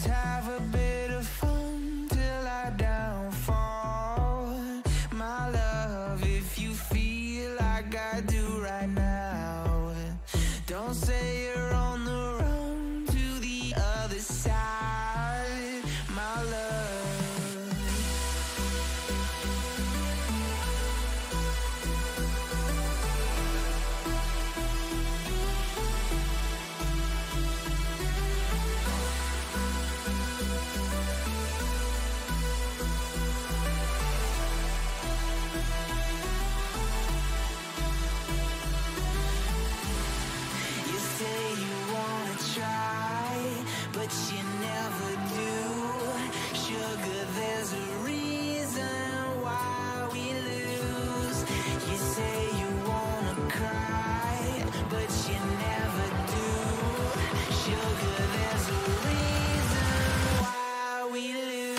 Let's have a bit of fun till I downfall. My love, if you feel like I do right now, don't say you're on the run to the other side, my love. But you never do. Sugar, there's a reason why we lose. You say you wanna cry, but you never do. Sugar, there's a reason why we lose.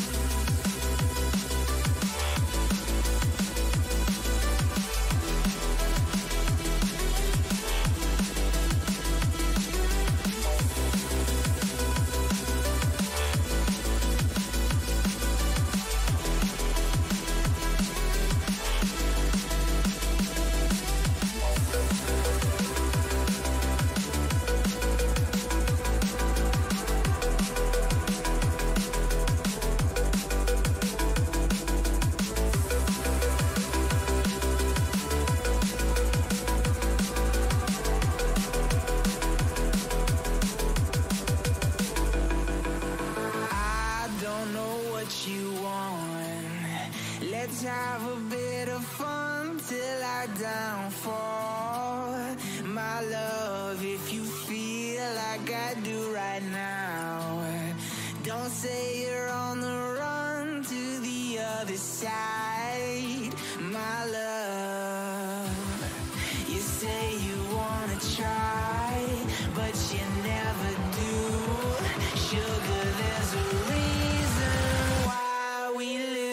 Let's have a bit of fun till I downfall. My love, if you feel like I do right now, don't say you're on the run to the other side, my love. You say you wanna try, but you never do. Sugar, there's a reason why we lose.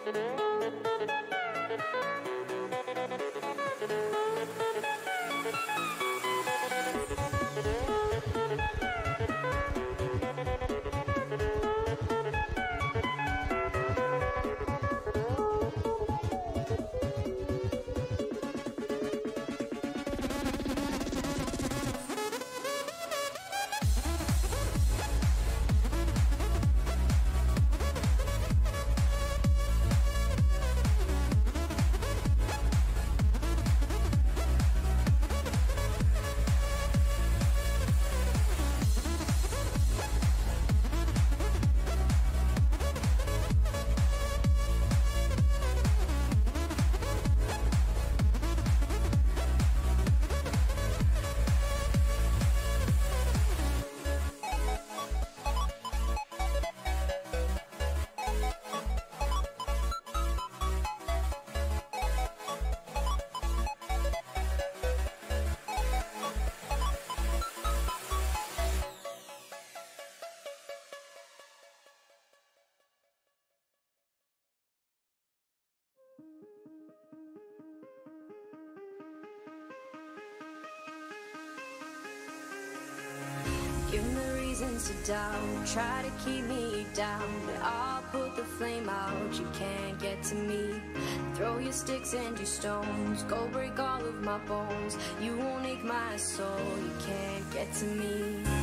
Give me reasons to doubt, try to keep me down, but I'll put the flame out, you can't get to me. Throw your sticks and your stones, go break all of my bones. You won't ache my soul, you can't get to me.